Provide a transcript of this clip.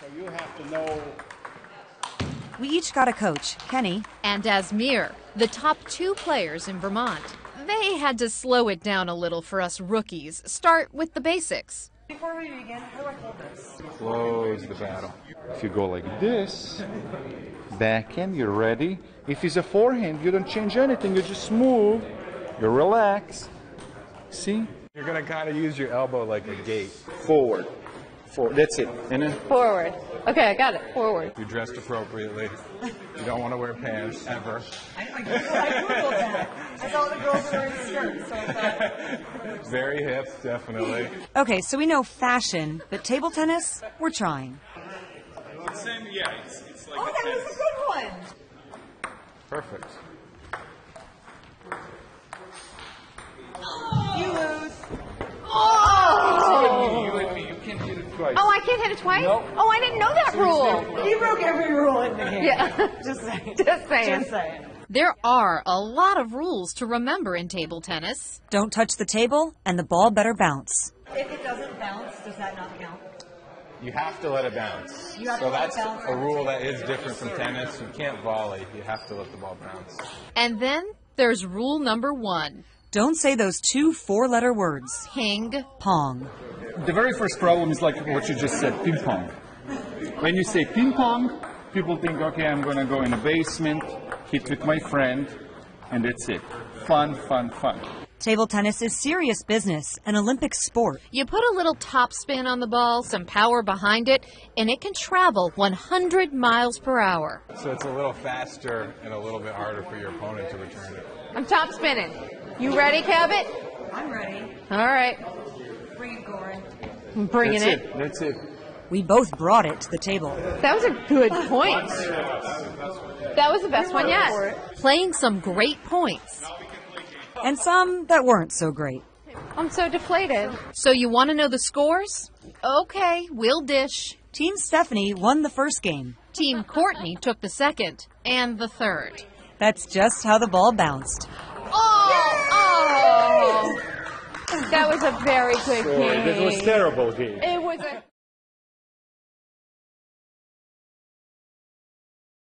So you have to know. We each got a coach, Kenny. And Asmir, the top 2 players in Vermont. They had to slow it down a little for us rookies. Start with the basics. Before we begin, how do I hold this? Close the battle. If you go like this, backhand, you're ready. If it's a forehand, you don't change anything. You just move. You relax. See? You're going to kind of use your elbow like a gate. Forward. Forward. That's it. And then Forward. Okay, I got it. Forward. You're dressed appropriately. You don't want to wear pants, ever. I Googled that. I saw the girls were wearing skirts, so I thought. Very hip, definitely. Okay, so we know fashion, but table tennis, we're trying. Same, yeah, it's like Oh, that was a good one! perfect. You lose. you and me. You can't hit it twice. Oh, I can't hit it twice? Nope. Oh, I didn't know that rule. You broke every rule in the game. Yeah. Just saying. Just saying. Just saying. There are a lot of rules to remember in table tennis. Don't touch the table, and the ball better bounce. If it doesn't bounce, does that not count? You have to let it bounce. You have So to let it that's bounce. a rule that is different from tennis. You can't volley. You have to let the ball bounce. And then there's rule number 1. Don't say those 2 4-letter words. Ping. Pong. The very first problem is like what you just said, ping pong. When you say ping pong, people think, okay, I'm going to go in a basement, hit with my friend, and that's it. Fun, fun, fun. Table tennis is serious business, an Olympic sport. You put a little topspin on the ball, some power behind it, and it can travel 100 miles per hour. So it's a little faster and a little bit harder for your opponent to return it. I'm top spinning. You ready, Kabot? I'm ready. All right. Bring it, Gorrin. I'm bringing That's it. it. That's it. We both brought it to the table. That was a good point. That was the best one yet. Playing some great points. And some that weren't so great. I'm so deflated. So you want to know the scores? Okay, we'll dish. Team Stephanie won the first game. Team Courtney took the second and the third. That's just how the ball bounced. Oh! That was a very good game. That was a terrible game. It